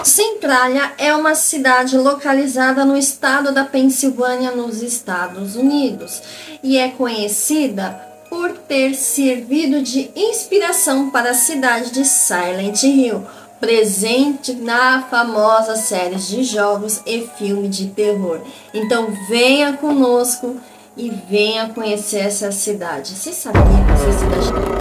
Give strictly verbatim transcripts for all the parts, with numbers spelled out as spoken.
Centralia é uma cidade localizada no estado da Pensilvânia, nos Estados Unidos, e é conhecida por ter servido de inspiração para a cidade de Silent Hill, presente na famosa série de jogos e filme de terror. Então venha conosco e venha conhecer essa cidade. Você sabia que essa cidade...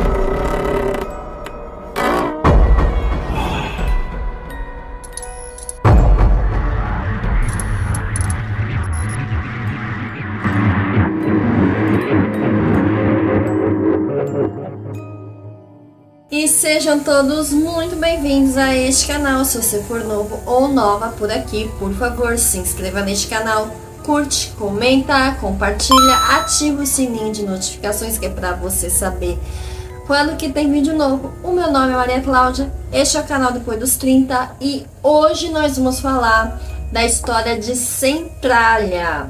E sejam todos muito bem-vindos a este canal. Se você for novo ou nova por aqui, por favor, se inscreva neste canal, curte, comenta, compartilha, ativa o sininho de notificações, que é para você saber quando que tem vídeo novo. O meu nome é Maria Cláudia, este é o canal Depois dos trinta e hoje nós vamos falar da história de Centralia.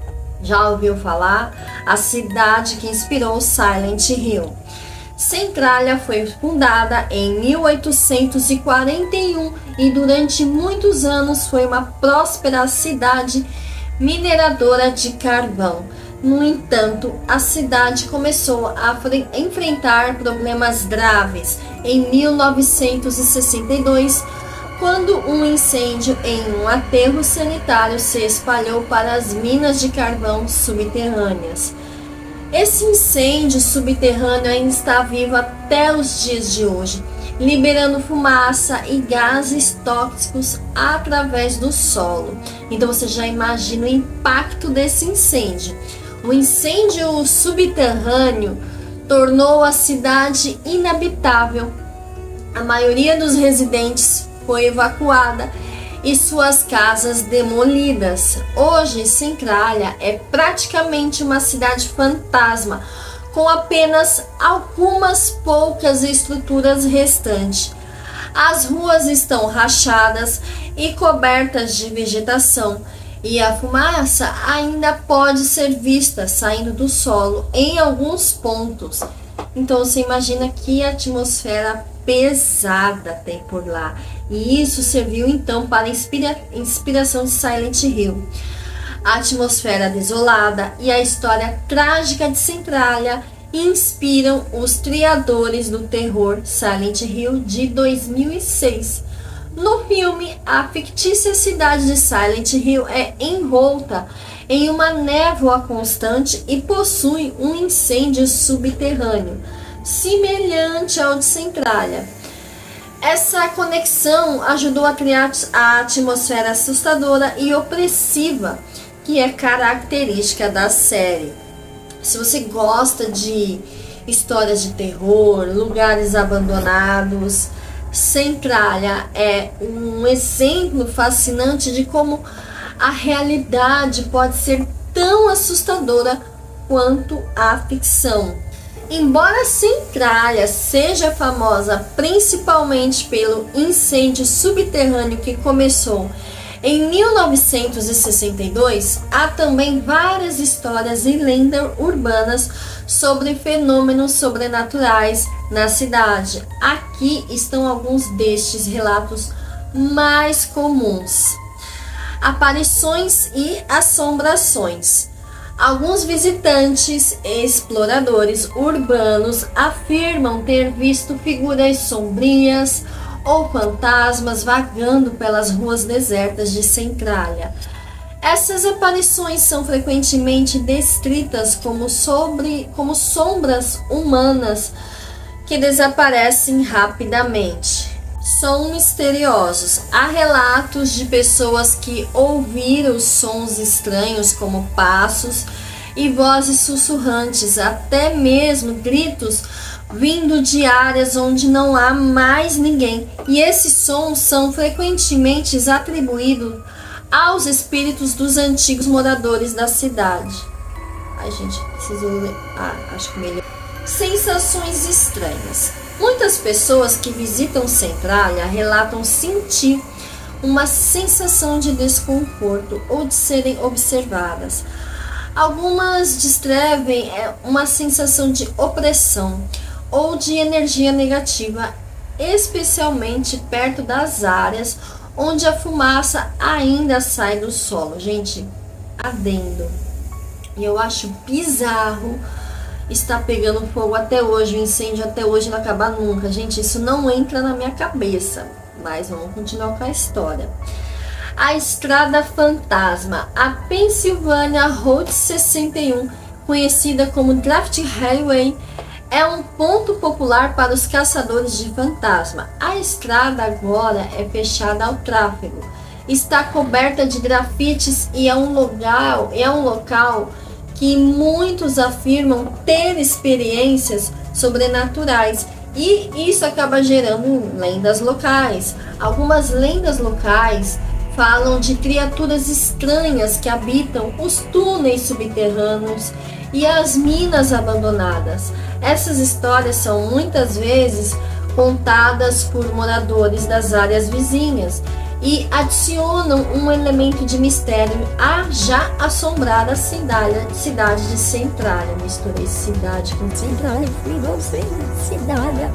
Já ouviu falar? A cidade que inspirou Silent Hill. Centralia foi fundada em mil oitocentos e quarenta e um e durante muitos anos foi uma próspera cidade mineradora de carvão. No entanto, a cidade começou a enfrentar problemas graves em mil novecentos e sessenta e dois, quando um incêndio em um aterro sanitário se espalhou para as minas de carvão subterrâneas. Esse incêndio subterrâneo ainda está vivo até os dias de hoje, liberando fumaça e gases tóxicos através do solo. Então você já imagina o impacto desse incêndio. O incêndio subterrâneo tornou a cidade inabitável. A maioria dos residentes foi evacuada e suas casas demolidas. Hoje, Centralia é praticamente uma cidade fantasma, com apenas algumas poucas estruturas restantes. As ruas estão rachadas e cobertas de vegetação, e a fumaça ainda pode ser vista saindo do solo em alguns pontos. Então você imagina que atmosfera pesada tem por lá. E isso serviu então para a inspira inspiração de Silent Hill. A atmosfera desolada e a história trágica de Centralia inspiram os criadores do terror Silent Hill de dois mil e seis. No filme, a fictícia cidade de Silent Hill é envolta em uma névoa constante e possui um incêndio subterrâneo, semelhante ao de Centralia. Essa conexão ajudou a criar a atmosfera assustadora e opressiva que é característica da série. Se você gosta de histórias de terror, lugares abandonados, Centralia é um exemplo fascinante de como a realidade pode ser tão assustadora quanto a ficção. Embora Centralia seja famosa principalmente pelo incêndio subterrâneo que começou em mil novecentos e sessenta e dois, há também várias histórias e lendas urbanas sobre fenômenos sobrenaturais na cidade. Aqui estão alguns destes relatos mais comuns: aparições e assombrações. Alguns visitantes e exploradores urbanos afirmam ter visto figuras sombrias ou fantasmas vagando pelas ruas desertas de Centralia. Essas aparições são frequentemente descritas como, sobre, como sombras humanas que desaparecem rapidamente. São misteriosos. Há relatos de pessoas que ouviram sons estranhos como passos e vozes sussurrantes, até mesmo gritos vindo de áreas onde não há mais ninguém. E esses sons são frequentemente atribuídos aos espíritos dos antigos moradores da cidade. Ai, gente, preciso ler. Ah, acho que melhor. Sensações estranhas. Muitas pessoas que visitam Centralia relatam sentir uma sensação de desconforto ou de serem observadas. Algumas descrevem uma sensação de opressão ou de energia negativa especialmente perto das áreas onde a fumaça ainda sai do solo. Gente, adendo, e eu acho bizarro estar pegando fogo até hoje, o incêndio até hoje não acabar nunca. Gente, isso não entra na minha cabeça, mas vamos continuar com a história. A Estrada Fantasma, a Pennsylvania Route sessenta e um, conhecida como Draft Highway, é um ponto popular para os caçadores de fantasma. A estrada agora é fechada ao tráfego, está coberta de grafites e é um local, é um local que muitos afirmam ter experiências sobrenaturais, e isso acaba gerando lendas locais. Algumas lendas locais falam de criaturas estranhas que habitam os túneis subterrâneos e as minas abandonadas. Essas histórias são muitas vezes contadas por moradores das áreas vizinhas e adicionam um elemento de mistério a já assombrada cidade, cidade de Centralia. Misturei cidade com Centralia, cidade.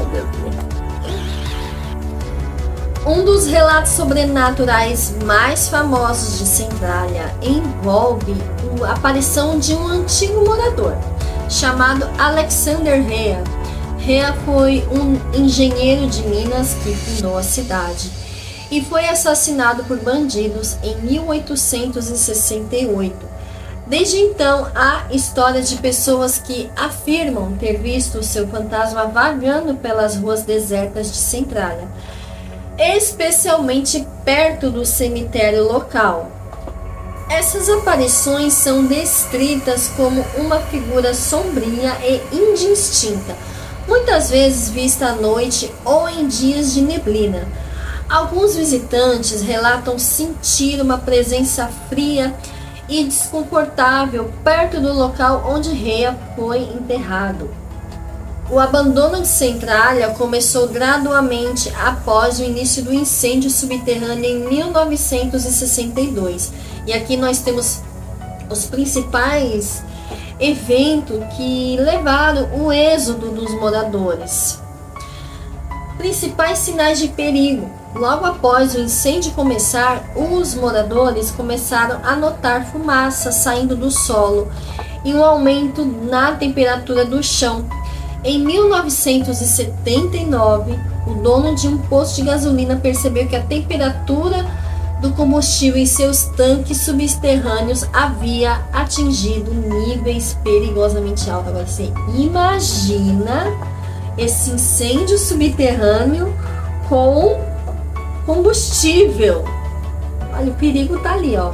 Um dos relatos sobrenaturais mais famosos de Centralia envolve a aparição de um antigo morador chamado Alexander Rea. Rea foi um engenheiro de minas que fundou a cidade e foi assassinado por bandidos em mil oitocentos e sessenta e oito. Desde então, há histórias de pessoas que afirmam ter visto o seu fantasma vagando pelas ruas desertas de Centralia, especialmente perto do cemitério local. Essas aparições são descritas como uma figura sombria e indistinta, muitas vezes vista à noite ou em dias de neblina. Alguns visitantes relatam sentir uma presença fria e desconfortável perto do local onde Rea foi enterrado. O abandono de Centralia começou gradualmente após o início do incêndio subterrâneo em mil novecentos e sessenta e dois. E aqui nós temos os principais eventos que levaram o êxodo dos moradores. Principais sinais de perigo. Logo após o incêndio começar, os moradores começaram a notar fumaça saindo do solo e um aumento na temperatura do chão. Em mil novecentos e setenta e nove, o dono de um posto de gasolina percebeu que a temperatura do combustível em seus tanques subterrâneos havia atingido níveis perigosamente altos. Agora você imagina esse incêndio subterrâneo com combustível. Olha, o perigo tá ali, ó.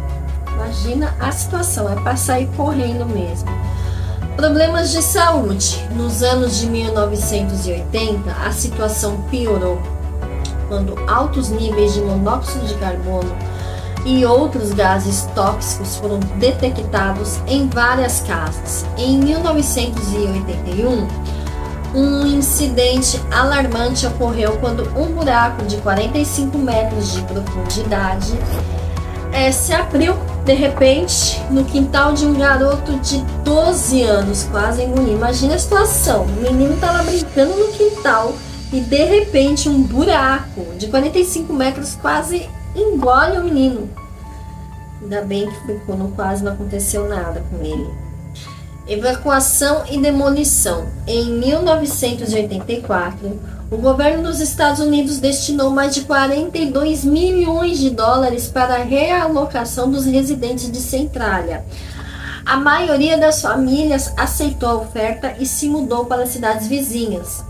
Imagina a situação, é para sair correndo mesmo. Problemas de saúde. Nos anos de mil novecentos e oitenta, a situação piorou quando altos níveis de monóxido de carbono e outros gases tóxicos foram detectados em várias casas. Em mil novecentos e oitenta e um, um incidente alarmante ocorreu quando um buraco de quarenta e cinco metros de profundidade é, se abriu de repente no quintal de um garoto de doze anos, quase engolindo. Imagina a situação, o menino tá lá brincando no quintal e de repente um buraco de quarenta e cinco metros quase engole o menino. Ainda bem que ficou no quase, não aconteceu nada com ele. Evacuação e demolição. Em mil novecentos e oitenta e quatro, o governo dos Estados Unidos destinou mais de quarenta e dois milhões de dólares para a realocação dos residentes de Centralia. A maioria das famílias aceitou a oferta e se mudou para cidades vizinhas.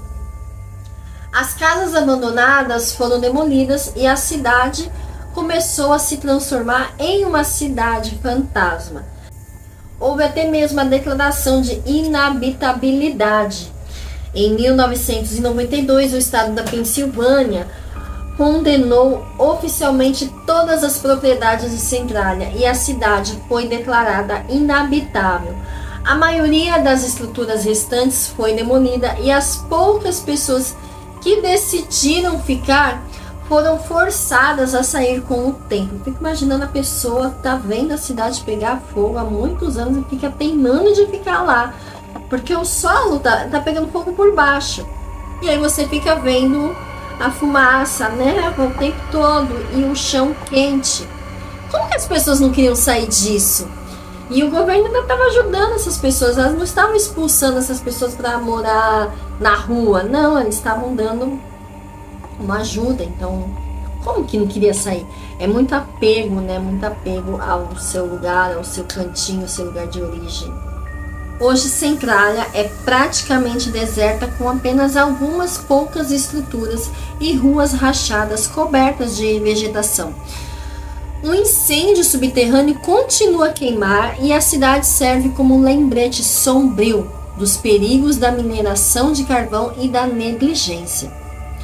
As casas abandonadas foram demolidas e a cidade começou a se transformar em uma cidade fantasma. Houve até mesmo a declaração de inabitabilidade. Em mil novecentos e noventa e dois, o estado da Pensilvânia condenou oficialmente todas as propriedades de Centralia e a cidade foi declarada inabitável. A maioria das estruturas restantes foi demolida e as poucas pessoas que decidiram ficar foram forçadas a sair com o tempo. Fico imaginando a pessoa que tá vendo a cidade pegar fogo há muitos anos e fica teimando de ficar lá, porque o solo tá, tá pegando fogo por baixo. E aí você fica vendo a fumaça, né, o tempo todo e o chão quente. Como que as pessoas não queriam sair disso? E o governo ainda estava ajudando essas pessoas, elas não estavam expulsando essas pessoas para morar na rua, não, eles estavam dando uma ajuda. Então, como que não queria sair? É muito apego, né? Muito apego ao seu lugar, ao seu cantinho, ao seu lugar de origem. Hoje, Centralia é praticamente deserta, com apenas algumas poucas estruturas e ruas rachadas cobertas de vegetação. Um incêndio subterrâneo continua a queimar e a cidade serve como um lembrete sombrio dos perigos da mineração de carvão e da negligência.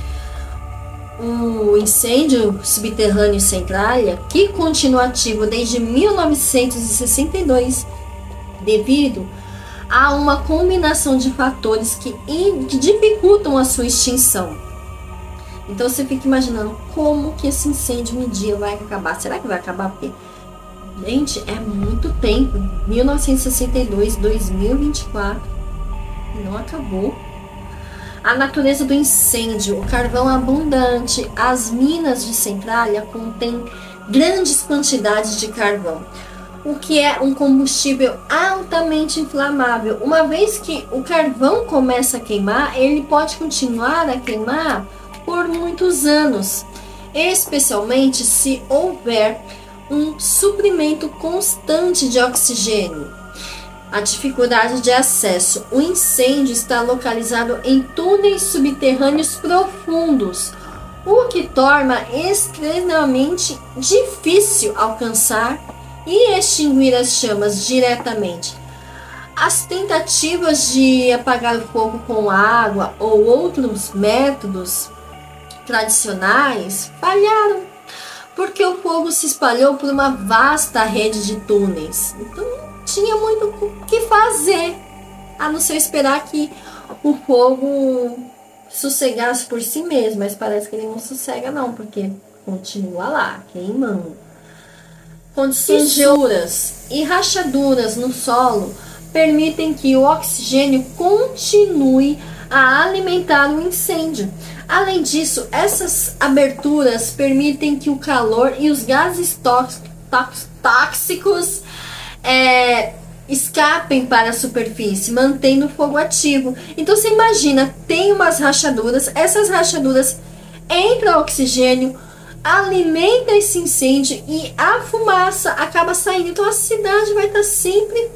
O incêndio subterrâneo em Centralia, que continua ativo desde mil novecentos e sessenta e dois, devido a uma combinação de fatores que, que dificultam a sua extinção. Então você fica imaginando como que esse incêndio um dia vai acabar. Será que vai acabar? Porque, gente, é muito tempo. mil novecentos e sessenta e dois, dois mil e vinte e quatro. E não acabou. A natureza do incêndio, o carvão abundante, as minas de Centralia contêm grandes quantidades de carvão, o que é um combustível altamente inflamável. Uma vez que o carvão começa a queimar, ele pode continuar a queimar por muitos anos, especialmente se houver um suprimento constante de oxigênio. A dificuldade de acesso. O incêndio está localizado em túneis subterrâneos profundos, o que torna extremamente difícil alcançar e extinguir as chamas diretamente. As tentativas de apagar o fogo com água ou outros métodos tradicionais falharam, porque o fogo se espalhou por uma vasta rede de túneis. Então não tinha muito o que fazer, a não ser esperar que o fogo sossegasse por si mesmo. Mas parece que ele não sossega não, porque continua lá, queimando. Condições fissuras e rachaduras no solo permitem que o oxigênio continue a alimentar o incêndio. Além disso, essas aberturas permitem que o calor e os gases tóxicos é, escapem para a superfície, mantendo o fogo ativo. Então você imagina, tem umas rachaduras, essas rachaduras entra oxigênio, alimenta esse incêndio e a fumaça acaba saindo. Então a cidade vai estar sempre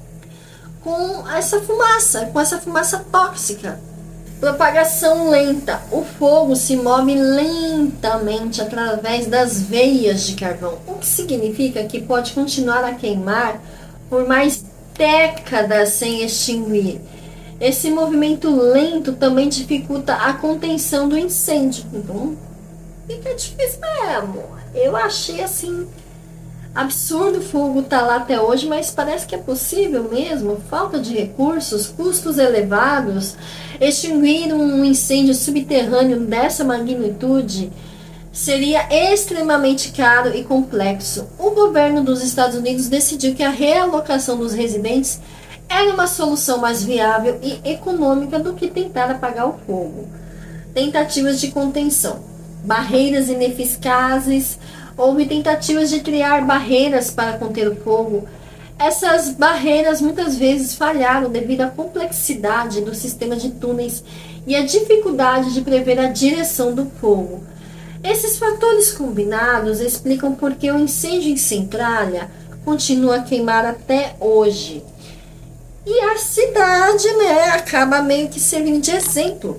com essa fumaça, com essa fumaça tóxica. Propagação lenta. O fogo se move lentamente através das veias de carvão, o que significa que pode continuar a queimar por mais décadas sem extinguir. Esse movimento lento também dificulta a contenção do incêndio. Então, fica difícil mesmo. Eu achei assim absurdo o fogo estar lá até hoje, mas parece que é possível mesmo. Falta de recursos, custos elevados. Extinguir um incêndio subterrâneo dessa magnitude seria extremamente caro e complexo. O governo dos Estados Unidos decidiu que a realocação dos residentes era uma solução mais viável e econômica do que tentar apagar o fogo. Tentativas de contenção. Barreiras ineficazes. Houve tentativas de criar barreiras para conter o fogo. Essas barreiras muitas vezes falharam devido à complexidade do sistema de túneis e à dificuldade de prever a direção do fogo. Esses fatores combinados explicam por que o incêndio em Centralia continua a queimar até hoje. E a cidade, né, acaba meio que servindo de exemplo.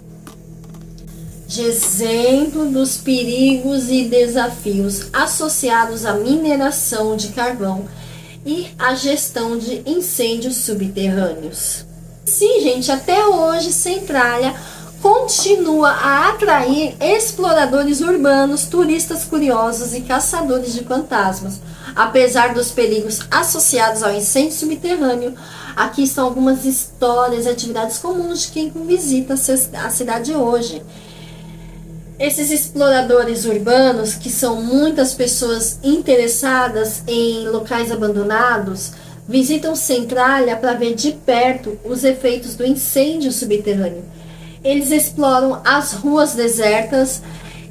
De exemplo dos perigos e desafios associados à mineração de carvão e à gestão de incêndios subterrâneos. Sim, gente, até hoje Centralia continua a atrair exploradores urbanos, turistas curiosos e caçadores de fantasmas. Apesar dos perigos associados ao incêndio subterrâneo, aqui estão algumas histórias e atividades comuns de quem visita a cidade hoje. Esses exploradores urbanos, que são muitas pessoas interessadas em locais abandonados, visitam Centralia para ver de perto os efeitos do incêndio subterrâneo. Eles exploram as ruas desertas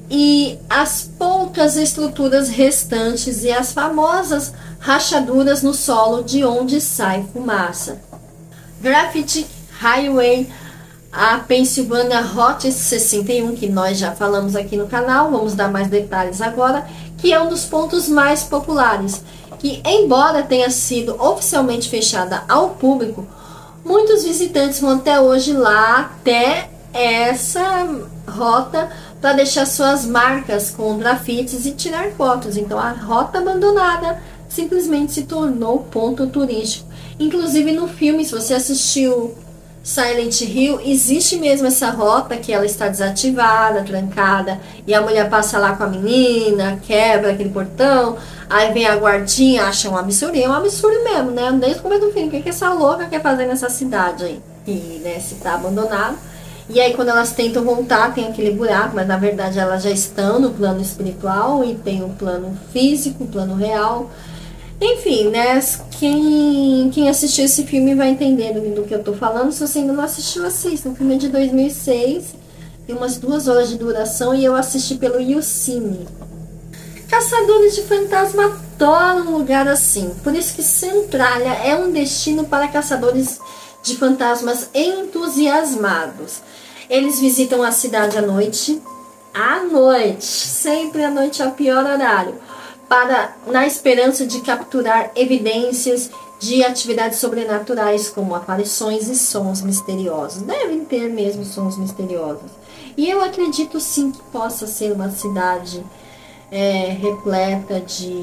e as poucas estruturas restantes e as famosas rachaduras no solo de onde sai fumaça. Graffiti Highway, a Pennsylvania Route sessenta e um, que nós já falamos aqui no canal, vamos dar mais detalhes agora, que é um dos pontos mais populares, que embora tenha sido oficialmente fechada ao público, muitos visitantes vão até hoje lá, até essa rota, para deixar suas marcas com grafites e tirar fotos. Então a rota abandonada simplesmente se tornou ponto turístico. Inclusive no filme, se você assistiu Silent Hill, existe mesmo essa rota que ela está desativada, trancada, e a mulher passa lá com a menina, quebra aquele portão, aí vem a guardinha, acha um absurdo, e é um absurdo mesmo, né? Desde o começo do filme, o que, que essa louca quer fazer nessa cidade aí? E, né, se tá abandonado. E aí quando elas tentam voltar, tem aquele buraco, mas na verdade elas já estão no plano espiritual, e tem o plano físico, o plano real. Enfim, né, quem, quem assistiu esse filme vai entender do, do que eu tô falando. Se você ainda não assistiu, assista. O filme é de dois mil e seis, tem umas duas horas de duração, e eu assisti pelo YouCine. Caçadores de fantasma adoram um lugar assim, por isso que Centralia é um destino para caçadores de fantasmas entusiasmados. Eles visitam a cidade à noite, à noite, sempre à noite é o pior horário, para, na esperança de capturar evidências de atividades sobrenaturais, como aparições e sons misteriosos. Devem ter mesmo sons misteriosos. E eu acredito sim que possa ser uma cidade é, repleta de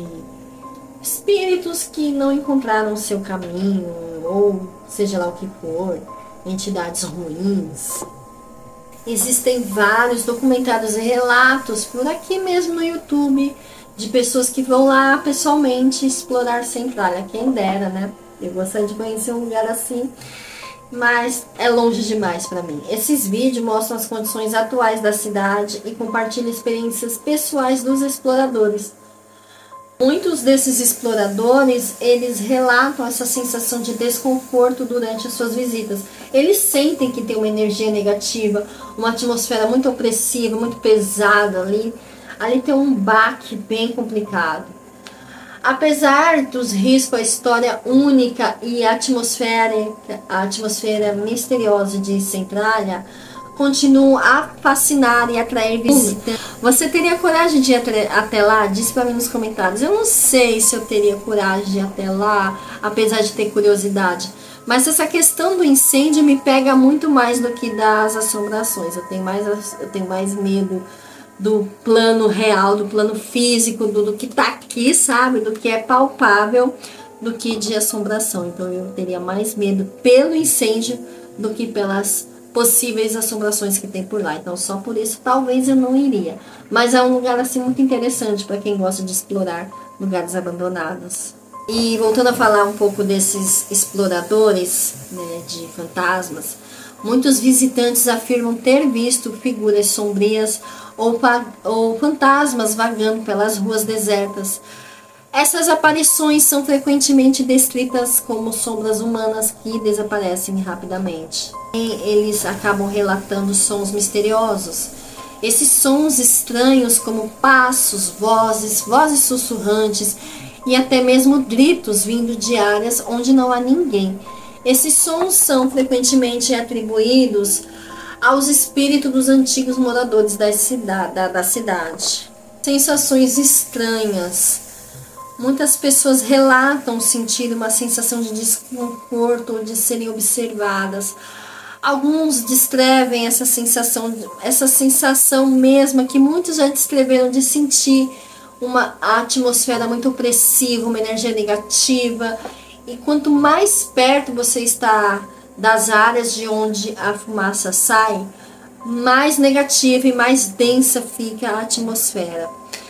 espíritos que não encontraram seu caminho, ou seja lá o que for, entidades ruins. Existem vários documentários e relatos por aqui mesmo no YouTube, de pessoas que vão lá pessoalmente explorar Centralia. Quem dera, né? Eu gostaria de conhecer um lugar assim, mas é longe demais para mim. Esses vídeos mostram as condições atuais da cidade e compartilham experiências pessoais dos exploradores. Muitos desses exploradores, eles relatam essa sensação de desconforto durante as suas visitas. Eles sentem que tem uma energia negativa, uma atmosfera muito opressiva, muito pesada ali. Ali tem um baque bem complicado. Apesar dos riscos, a história única e a atmosfera, a atmosfera misteriosa de Centralia continuam a fascinar e atrair visitantes. Você teria coragem de ir até lá? Diz para mim nos comentários. Eu não sei se eu teria coragem de ir até lá, apesar de ter curiosidade. Mas essa questão do incêndio me pega muito mais do que das assombrações. Eu tenho mais, eu tenho mais medo do plano real, do plano físico, do, do que tá aqui, sabe? Do que é palpável, do que de assombração. Então eu teria mais medo pelo incêndio do que pelas possíveis assombrações que tem por lá. Então só por isso talvez eu não iria. Mas é um lugar assim muito interessante para quem gosta de explorar lugares abandonados. E voltando a falar um pouco desses exploradores, né, de fantasmas, muitos visitantes afirmam ter visto figuras sombrias ou, ou fantasmas vagando pelas ruas desertas. Essas aparições são frequentemente descritas como sombras humanas que desaparecem rapidamente. E eles acabam relatando sons misteriosos. Esses sons estranhos, como passos, vozes, vozes sussurrantes e até mesmo gritos vindo de áreas onde não há ninguém. Esses sons são frequentemente atribuídos aos espíritos dos antigos moradores da cidade. Da, da cidade. Sensações estranhas. Muitas pessoas relatam sentir uma sensação de desconforto ou de serem observadas. Alguns descrevem essa sensação, essa sensação mesma que muitos já descreveram, de sentir uma atmosfera muito opressiva, uma energia negativa. E quanto mais perto você está das áreas de onde a fumaça sai, mais negativa e mais densa fica a atmosfera.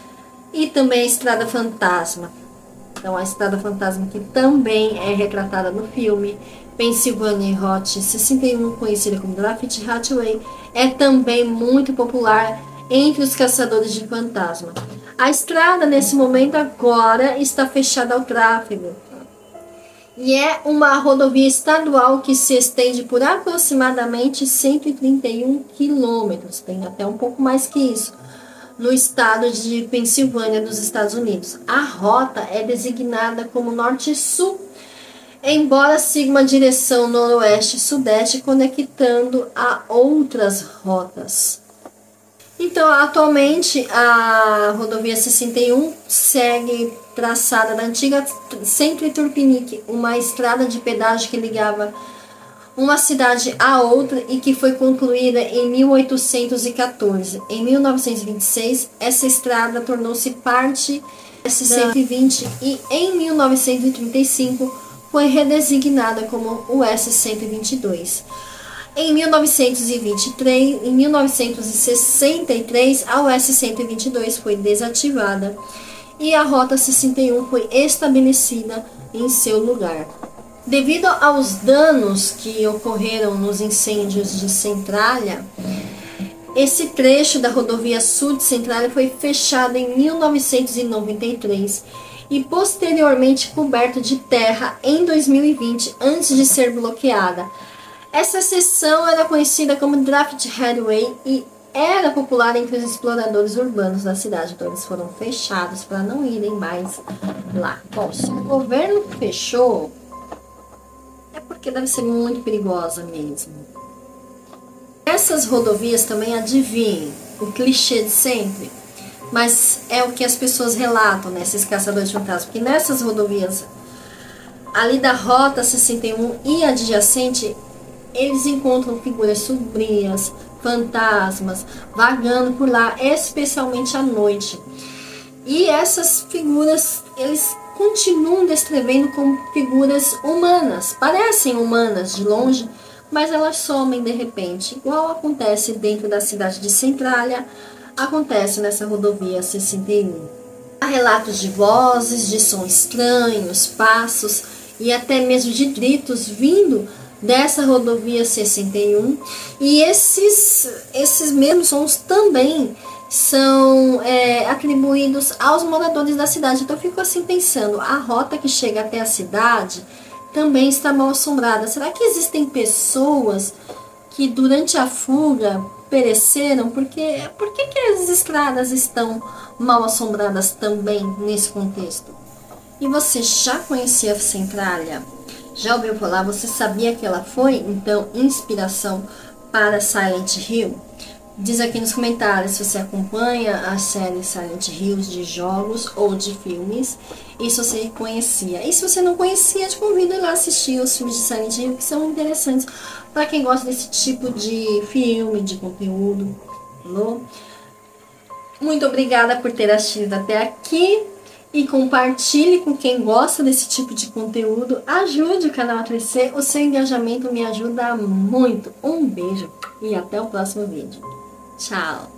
E também a Estrada Fantasma. Então a Estrada Fantasma, que também é retratada no filme Pennsylvania Route sessenta e um, conhecida como Graffiti Highway, é também muito popular entre os caçadores de fantasma. A estrada nesse momento agora está fechada ao tráfego. E é uma rodovia estadual que se estende por aproximadamente cento e trinta e um quilômetros, tem até um pouco mais que isso, no estado de Pensilvânia, dos Estados Unidos. A rota é designada como Norte-Sul, embora siga uma direção noroeste-sudeste, conectando a outras rotas. Então, atualmente, a rodovia sessenta e um segue traçada na antiga Centro Turpinique, uma estrada de pedágio que ligava uma cidade a outra e que foi concluída em mil oitocentos e quatorze. Em mil novecentos e vinte e seis, essa estrada tornou-se parte da S cento e vinte e em mil novecentos e trinta e cinco foi redesignada como o S cento e vinte e dois. Em mil novecentos e vinte e três, em mil novecentos e sessenta e três, a U S cento e vinte e dois foi desativada e a Rota sessenta e um foi estabelecida em seu lugar. Devido aos danos que ocorreram nos incêndios de Centralha, esse trecho da rodovia sul de Centralha foi fechado em mil novecentos e noventa e três e posteriormente coberto de terra em dois mil e vinte, antes de ser bloqueada. Essa seção era conhecida como Draft Highway e era popular entre os exploradores urbanos da cidade, então eles foram fechados para não irem mais lá. Bom, se o governo fechou, é porque deve ser muito perigosa mesmo. Essas rodovias também, adivinhem, o clichê de sempre, mas é o que as pessoas relatam, né, esses caçadores de fantasmas, porque nessas rodovias, ali da Rota sessenta e um e adjacente, eles encontram figuras sombrias, fantasmas, vagando por lá, especialmente à noite. E essas figuras, eles continuam descrevendo como figuras humanas, parecem humanas de longe, mas elas somem de repente, igual acontece dentro da cidade de Centralha, acontece nessa rodovia sessenta e um. Há relatos de vozes, de sons estranhos, passos e até mesmo de gritos vindo dessa rodovia sessenta e um, e esses, esses mesmos sons também são é, atribuídos aos moradores da cidade. Então eu fico assim pensando, a rota que chega até a cidade também está mal assombrada. Será que existem pessoas que durante a fuga pereceram? Porque, por que, que as estradas estão mal assombradas também nesse contexto? E você já conhecia a Centralha? Já ouviu falar? Você sabia que ela foi, então, inspiração para Silent Hill? Diz aqui nos comentários se você acompanha a série Silent Hills de jogos ou de filmes e se você conhecia. E se você não conhecia, te convido a ir lá assistir os filmes de Silent Hill, que são interessantes para quem gosta desse tipo de filme, de conteúdo. Falou? Muito obrigada por ter assistido até aqui. E compartilhe com quem gosta desse tipo de conteúdo. Ajude o canal a crescer. O seu engajamento me ajuda muito. Um beijo e até o próximo vídeo. Tchau!